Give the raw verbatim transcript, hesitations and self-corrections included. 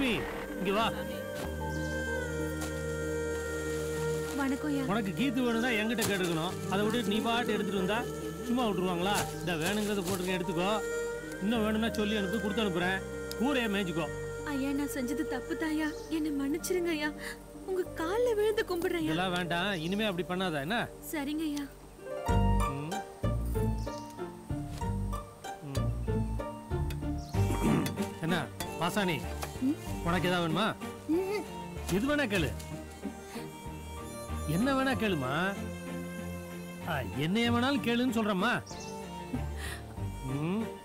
லட்சுமி இங்க வா. வணக்கம்யா. உனக்கு கீத்து வேணும்னா என்கிட்ட கேட்டுக்கணும். அதை விட்டு நீ பாட்டு எடுத்துட்டு வந்தா சும்மா விட்டுருவாங்களா? இந்த வேணுங்கிறத போட்டு எடுத்துக்கோ. இன்னும் வேணும்னா சொல்லி அனுப்பி கொடுத்து அனுப்புறேன். ஊரே மேய்ச்சிக்கோ. ஐயா நான் செஞ்சது தப்பு தாயா, என்ன மன்னிச்சிருங்க ஐயா. உங்க கால்ல விழுந்து கும்பிடுறேன். இதெல்லாம் வேண்டாம், இனிமே அப்படி பண்ணாத என்ன? சரிங்க ஐயா. என்ன மாசாணி, உனக்கு ஏதாவது வேணுமா? எது வேணா கேளு, என்ன வேணா கேளுமா. என்னைய வேணாலும் கேளுன்னு சொல்றேம்மா.